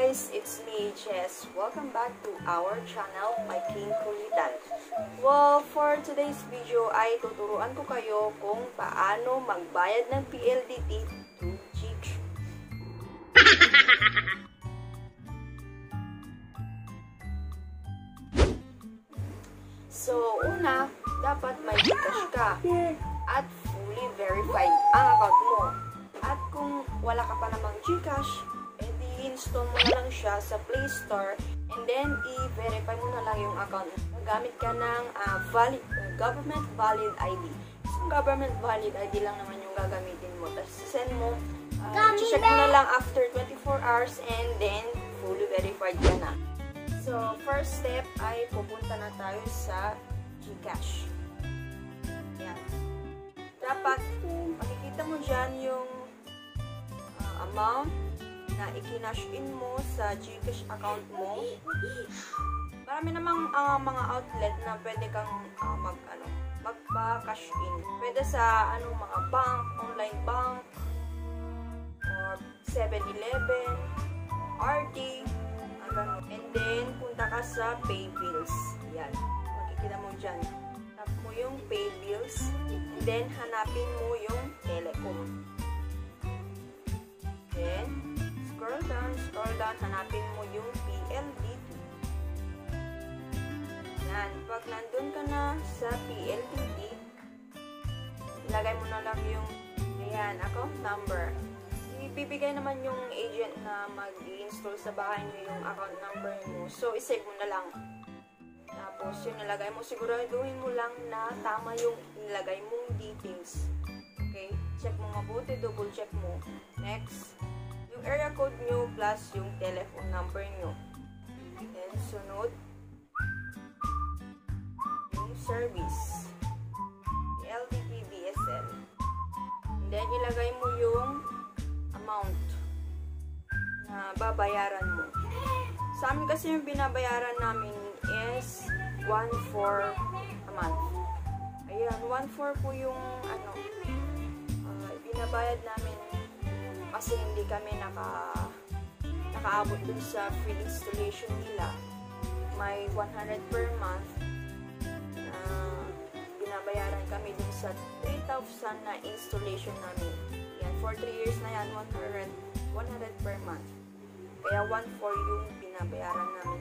guys, it's me, Jess. Welcome back to our channel, My King Kulitan. Well, for today's video ay tuturuan ko kayo kung paano magbayad ng PLDT through GCash. So, una, dapat may GCash ka at fully verified ang account mo. At kung wala ka pa namang GCash, i-install mo na lang siya sa Play Store and then i-verify mo na lang yung account. Gamit ka ng government valid ID. So, government valid ID lang naman yung gagamitin mo. Tapos send mo, check mo na lang after 24 hours and then fully verified ka na. So, first step ay pupunta na tayo sa GCash. Yan. Dapat, makikita mo dyan yung amount na i-kinash in mo sa GCash account mo. Marami namang mga outlet na pwede kang magpa-cash in. Pwede sa mga bank, online bank, or 7-Eleven, RD, ganun. And then, punta ka sa Pay Bills. Yan. Makikita mo dyan. Tap mo yung Pay Bills. And then, hanapin mo yung Telecom. Then, scroll down, hanapin mo yung PLDT. Yan. Pag nandun ka na sa PLDT, ilagay mo na lang yung, account number. Ibibigay naman yung agent na mag-i-install sa bahay nyo yung account number mo. So, isave mo na lang. Tapos, yung nilagay mo, siguraduhin mo lang na tama yung nilagay mong details. Okay? Check mo mabuti, double check mo. Next, yung area code nyo plus yung telephone number nyo. Then, sunod, yung service. LDP DSL. And then, ilagay mo yung amount na babayaran mo. Sa amin kasi yung binabayaran namin is 1/4 a month. Ayan, 1/4 po yung binabayad namin kasi hindi kami nakaabot dun sa free installation nila. May 100 per month na binabayaran kami dun sa 3,000 na installation namin. Yan, for 3 years na yan, 100 per month. Kaya 1/4 yung binabayaran namin.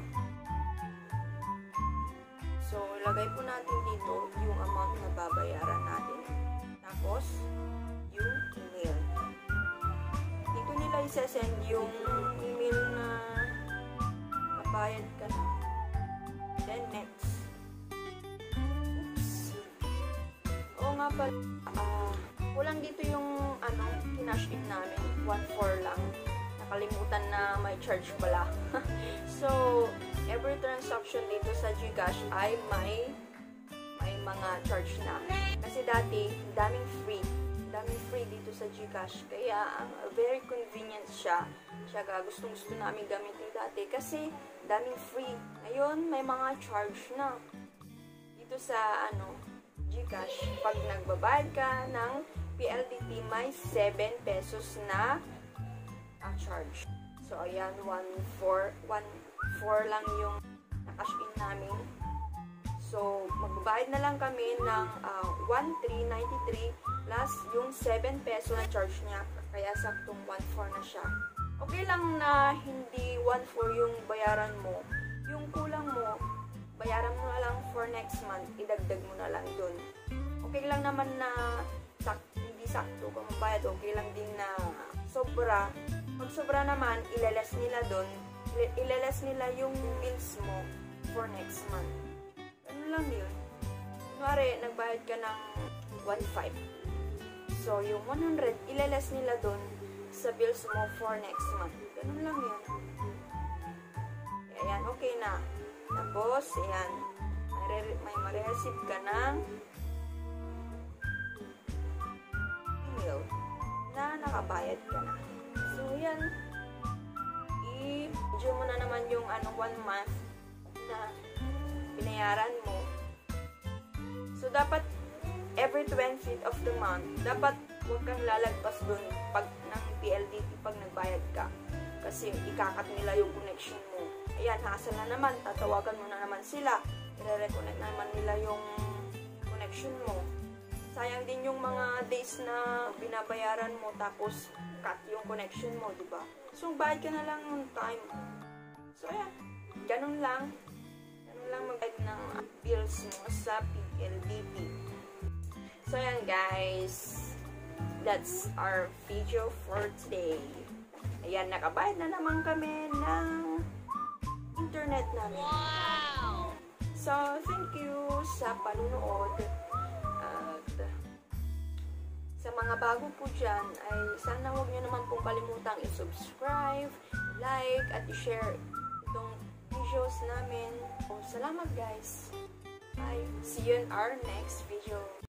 So, ilagay po natin dito yung amount na babayaran natin. Tapos, yung email. Dito nila isasend yung email na nabayad ka na. Then, next. Oops. Oo nga pala. Kulang dito yung kinash in namin. 1/4 lang. Nakalimutan na may charge pala. So, every transaction dito sa GCash ay may mga charge na. Kasi dati, daming free dito sa GCash. Kaya, very convenient siya. Gustong-gusto namin gamitin dati. Kasi, daming free. Ngayon, may mga charge na. Dito sa, GCash, pag nagbabayad ka ng PLDT, may 7 pesos na charge. So, ayan, 1/4 lang yung na-cash in namin. So, magbabayad na lang kami ng 1,393 plus yung 7 peso na charge niya. Kaya saktong 1/4 na siya. Okay lang na hindi 1/4 yung bayaran mo. Yung kulang mo, bayaran mo na lang for next month. Idagdag mo na lang dun. Okay lang naman na hindi sakto kung bayad. Okay lang din na sobra. Pag sobra naman, ilalas nila dun. Ilalas nila yung bills mo for next month. Ano lang yun. Kunwari, nagbayad ka ng 1,500. So, yung 100, ilalas nila dun sa bills mo for next month. Ganun lang yun. Ayan, okay na. Tapos, ayan, may ma-receive ka ng email na nakabayad ka na. So, yan. I-video mo na naman yung 1 month na binayaran mo. So, dapat every 20th of the month, dapat huwag kang lalagpas dun ng PLDT pag nagbayad ka. kasi ikakat nila yung connection mo. Ayan, hassle na naman, tatawagan mo na naman sila, i-reconnect naman nila yung connection mo. Sayang din yung mga days na binabayaran mo tapos cut yung connection mo, di ba? So, bayad ka na lang ng time. So, ayan, ganun lang. Ganun lang mag-bayad ng bills mo sa PLDT. So, ayan guys, that's our video for today. Ayan, nakabayad na naman kami ng internet namin. Wow! So, thank you sa panunood. At sa mga bago po dyan, ay sana huwag nyo naman pong kalimutang i-subscribe, like, at i-share itong videos namin. So, salamat guys! Bye! See you in our next video.